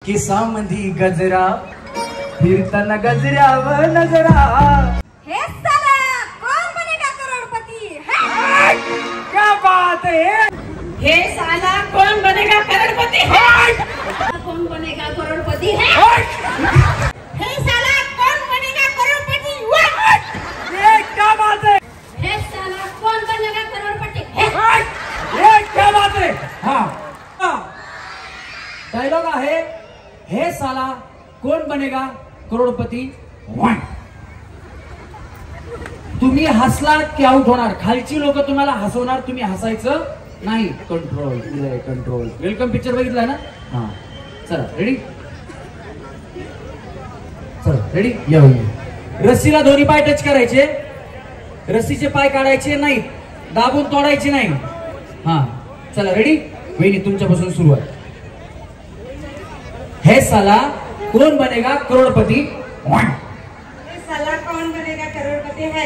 केसांमध्ये गजरा फिरताना गजऱ्यावर नजरा हे साला कौन बनेगा करोड़पति है? क्या बात है हे साला कौन बनेगा करोड़पति है? कौन बनेगा करोड़पति है? हे साला कौन बनेगा करोड़पति है? ये क्या बात है हे साला कौन बनेगा करोड़पति है? ये क्या बात है हाँ डायलॉग आहे हे साला कोण बनेगा करोडपती तुम्ही हसलात की आउट होणार खालची लोक तुम्हाला हसवणार तुम्ही हसायचं नाही कंट्रोल कंट्रोल वेलकम पिक्चर बघितला ना हा चला रेडी चला रेडी या रस्सीला दोन्ही पाय टच करायचे रस्सीचे पाय काढायचे नाही दाबून तोडायचे नाही हा चला रेडी वहिनी तुमच्यापासून सुरुवात है साला कौन बनेगा करोड़पति साला कौन बनेगा करोड़पति है?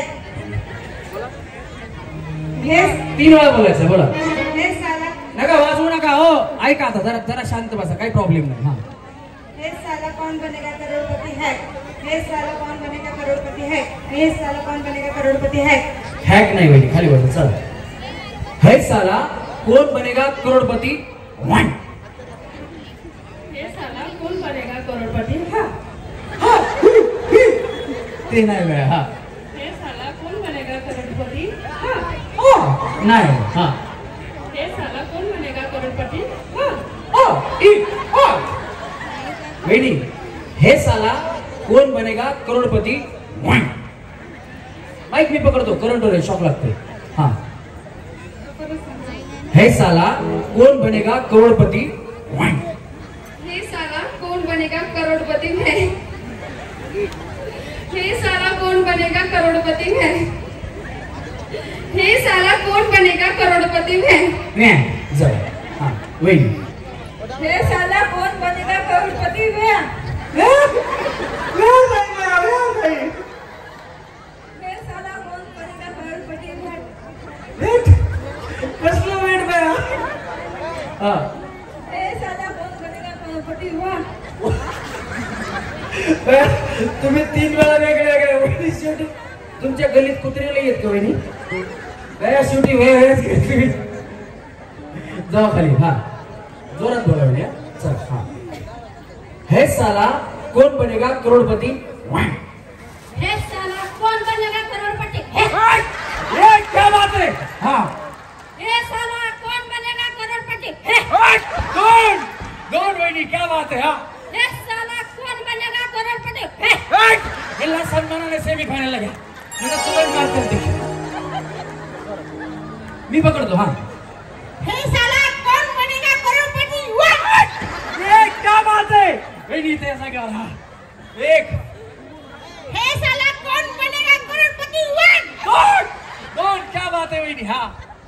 तीन वेळा बोलायचं बोला हे साला नका वाजवू नका हो ऐका आता जरा जरा शांत बसा काही प्रॉब्लेम नाही हा हे साला कौन बनेगा करोड़पति है? हे साला कौन बनेगा करोड़पति है? हे साला कौन बनेगा करोड़पति है? हॅक नाही वहिनी खाली बसा चला है साला कौन बनेगा करोड़पति हे साला कौन बनेगा करोड़पति है? ते नाही वेळा हा हे साला कौन बनेगा करोड़पति है? नाही हा हे साला कौन बनेगा करोड़पति है? वहिनी हे साला कौन बनेगा करोड़पति माइक मी पकडतो करंट होईल शॉक लागते हा है साला कौन बनेगा करोड़पति हे साला कौन बनेगा करोड़पति में? हे साला कौन बनेगा करोड़पति में? हे साला कौन बनेगा करोड़पति में? जाऊ हा वहिनी हे साला कौन बनेगा करोड़पति में? हे साला कौन बनेगा करोड़पति में? कसलं वेट बाया हा हे साला कौन बनेगा करोड़पति में? तुम्ही तीन वेळा वेगळे वहिनी शेवटी तुमच्या गलीत कुत्रेला येत का वहिनी गया शेवटी तुम्ही जाऊ खाली हा जोरात बोला वहिनी चल हा है साला कौन बनेगा करोड़पति हे साला कौन बनेगा करोड़पति है? ये क्या बात है हाँ हे साला कौन बनेगा करोड़पति है? कौन कौन वहिनी क्या बात है हाँ हे साला कौन बनेगा करोड़पति है? जिल्हा सन्मानाने सेमीफायनल घ्या मला तुरंत मार करते मी पकडतो हाँ हे साला कौन बनेगा करोड़पति? ये क्या बात है वहिनी ते ऐसा क्या रहा एक हे साला कौन बनेगा करोड़पति? कौन कौन क्या बात है वहिनी हाँ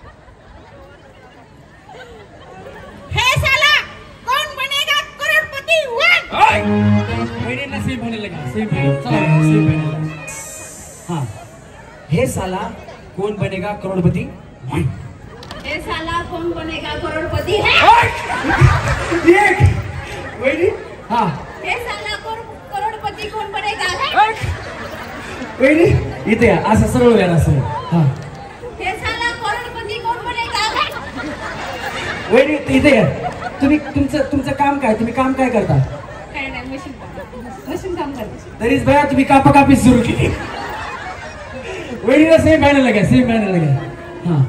हे साला कौन बनेगा करोड़पति? वहिनी ने सेमीफायनल लगा सेमीफायनल चला सेमीफायनल हाँ हे साला कौन बनेगा करोड़पति हे साला कौन बनेगा करोड़पति है? एक वहिनी हाँ हे साला करोड़पति कौन बनेगा है? वहिनी इथे या असं सरळ वेळा असं हाँ हे साला करोड़पति कौन बनेगा है? वहिनी इथे या तुम्ही तुमचं काम काय तुम्ही काम काय करता काय नाही मशीन काम करते तरीच भया तुम्ही कापाकापी सुरू केली वहिनीला सेमीफायनल लगा सेमीफायनल लगा हाँ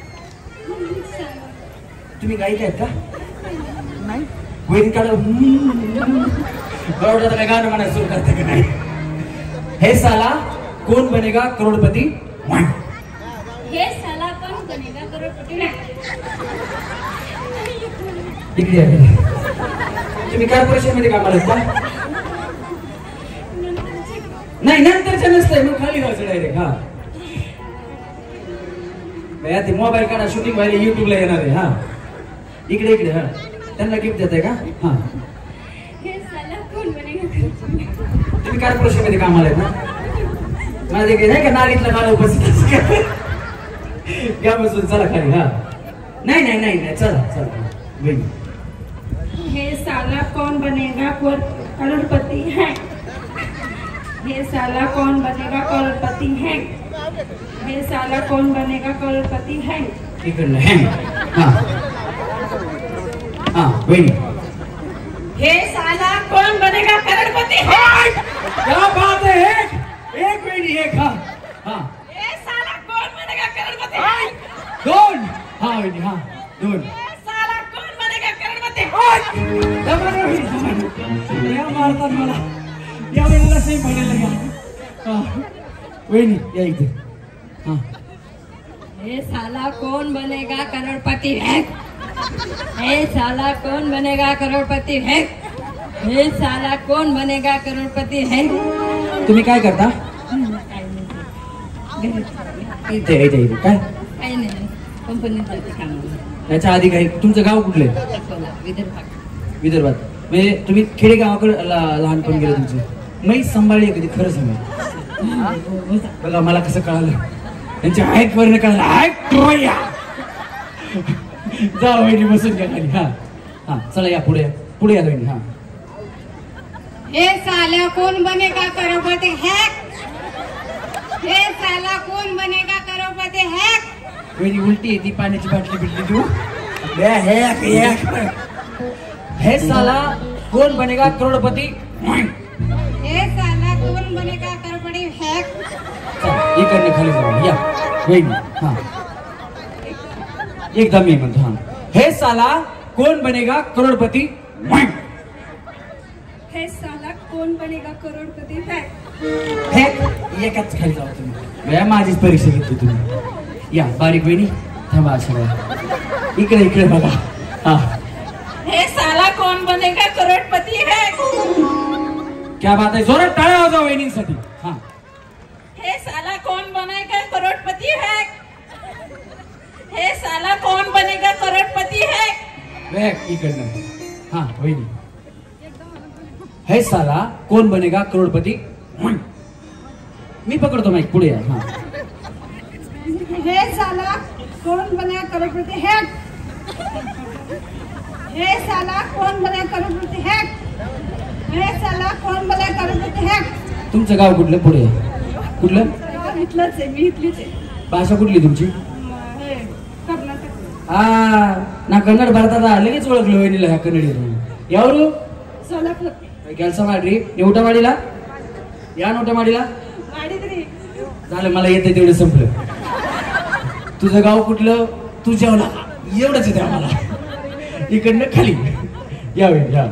तुम्ही गायक आहेत का नाही वहिनी काढ बरोबर काय गाणं म्हणायला सुरू करते का नाही हे साला कौन बनेगा करोड़पति हे साला कौन बनेगा करोड़पति में? इकडे या तुम्ही कॉर्पोरेशन मध्ये कामाला आहेत का नाही नंतरच्या नसतंय मग खाली जायचं डायरेक्ट हा ते मोबाईल काढा शूटिंग व्हायला युट्यूबला येणार आहे हा इकडे इकडे हा त्यांना गिफ्ट देताय का हा हे साला कौन बनेगा करोड़पति में? तुम्ही कॉर्पोरेशन मध्ये कामाला आहेत ना माझे नाही का नारीतला मला उपस्थित घ्या बसून चला खाली हा नाही नाही नाही नाही चला चला हे साला कौन बनेगा करोड़पति है? ये साला कौन बनेगा करोड़पति है? ये साला कौन बनेगा करोड़पति है? ठीक है। हाँ हाँ वही। हे साला कौन बनेगा करोड़पति है? क्या बात है? एक वही एक। हाँ हाँ। हे साला कौन बनेगा करोड़पति है? दोन। हाँ वही हाँ दोन। हे साला कौन बनेगा करोड़पति? या मारतात मला या वेळेला सही म्हणायला लागला. वहिनी या इथे. हाँ हे साला कौन बनेगा करोड़पति है? हे साला कौन बनेगा करोड़पति है? हे साला कौन बनेगा करोड़पति है? तुम्ही काय करता? इथे इथे इथे काय? काही नाही, कंपनीत जाते कामाला. याच्या आधी काय? तुमचं गाव कुठलं? विदर्भात. म्हणजे तुम्ही खेडेगावाकडे लहानपण गेलं तुमचं. मी सांभाळली कधी? खरं सांगा. बघा मला कसं कळालं, त्यांच्या हाईट वरनं कळालं. हाईट जा वहिनी बसून घ्या खाली. हा हा चला या पुढे पुढे या वहिनी. हा हे साला कौन बनेगा करोड़पति है? हे साला कौन बनेगा करोड़पति है? वहिनी उलटी येते पाण्याची बाटली बिटली तू. हे साला कौन बनेगा करोड़पति? हे साला कौन बनेगा करोड़पति है? इकडनं खाली जाऊ या वहिनी. हा एकदम मी म्हणतो. हा हे साला कौन बनेगा करोड़पति? हे साला कौन बनेगा करोड़पति है? हे एकाच खाली जाऊ तुम्ही. माझीच परीक्षा घेतली तुम्ही. या बारीक वहिनी थांबा. सगळ्या इकडे इकडे बघा. हा हे साला कौन बनेगा करोड़पति है? क्या बात आहे? जोरात टाळ्या वाजवा वहिनींसाठी. हा हे साला कौन बनेगा करोड़पति है? हे साला कौन बनेगा करोड़पति है? बॅग इकडनं. हा वहिनी. हे साला कौन बनेगा करोड़पति? मी पकडतो माईक. पुढे या. हा हे साला कौन बनेगा करोड़पति है? हे साला कौन बनेगा करोड़पति है? हे साला कौन बनेगा करोड़पति है? तुमचं गाव कुठलं? पुढे या. कुठलं? इथलंच आहे, मी इथलीच आहे. भाषा कुठली तुमची? हे कर्नाटक. हा ना कन्नड भारतात लगेच ओळखलं वहिनीला ह्या कन्नडी. यावरू सोलापूर. ಕೆಲಸ ಮಾಡ್ರಿ. ನೀವು ಊಟ ಮಾಡಿಲ್ಲ? ಯಾನ್ ಊಟ ಮಾಡಿಲ್ಲ? ಮಾಡಿದ್ರಿ. झालं मला येते तेवढं संपलं. तुझं गाव कुठलं? तू जेवला एवढंच येते आम्हाला. इकडनं खाली यावे या.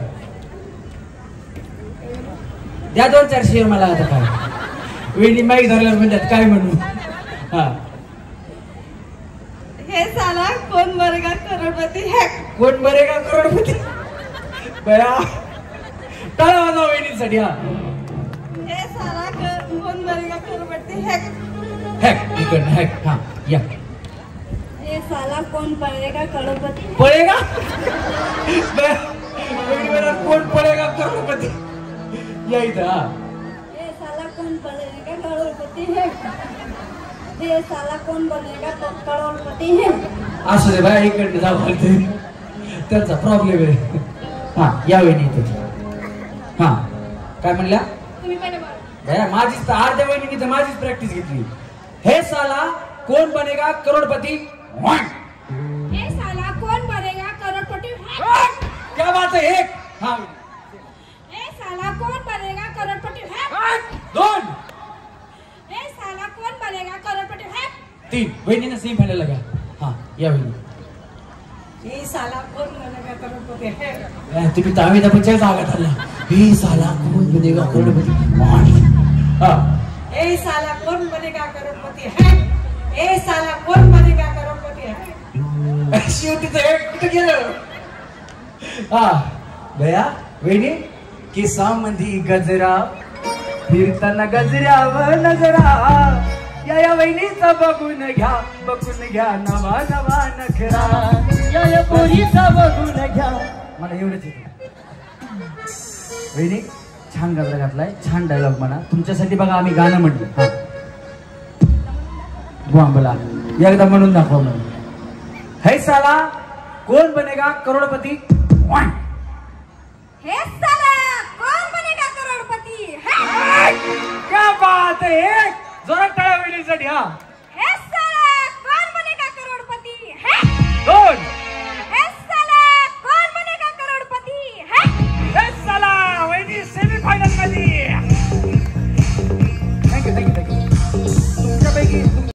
द्या 2-4 शेअर मला. आता काय वेणी माईक धरल्यावर म्हणतात काय म्हणू. हा हे साला कौन बनेगा करोड़पति है? कोण बनेगा करोडपती? बया टाळा वाजवा वहिनींसाठी. हा हे साला कौन बनेगा करोड़पति है? हॅक इकडनं हॅक. हा या. हे साला कौन बनेगा करोड़पति है? पळेगा कोण पळेगा करोडपती? या इथं. हा हे साला कौन बनेगा करोड़पति है? हे साला कौन बनेगा करोड़पति है? असू दे बाय. इकडनं जाऊ लागते त्यांचा प्रॉब्लेम आहे. हा या वहिनी इथे. हा काय म्हणल्या? तुम्ही पहिले बोला. भैया माझीच तर अर्ध्या वहिनी तर माझीच प्रॅक्टिस घेतली. हे साला कौन बनेगा करोड़पति? हे साला कौन बनेगा करोड़पति है? क्या बात है? एक. हा हे साला कौन बनेगा करोड़पति है? 2. हे साला कौन बनेगा करोड़पति है? 3. वहिनीनं सेम फायनल लगा. हा या वहिनी. हे साला कौन बनेगा करोड़पति है? तुम्ही तर अमिताभ बच्चन जागा आला. हे साला कौन बनेगा करोड़पति? हा हे साला कौन बनेगा करोड़पति है? हे साला कौन बनेगा करोड़पति है? शेवटी तर कुठे गेलं. हा भैया वहिनी केसामध्ये गजरा फिरताना गजऱ्यावर नजरा. या वहिनीचा बघून घ्या नवा नवा नखरा. या पोरीचा बघून घ्या. मला एवढंच येतं. वहिनी छान गजरा घातलाय. छान डायलॉग म्हणा. तुमच्यासाठी बघा आम्ही गाणं म्हणलं. हा बोला एकदा म्हणून दाखवा म्हणून. है साला कौन बनेगा करोड़पति? जोरात टाळ्या वहिनीसाठी हा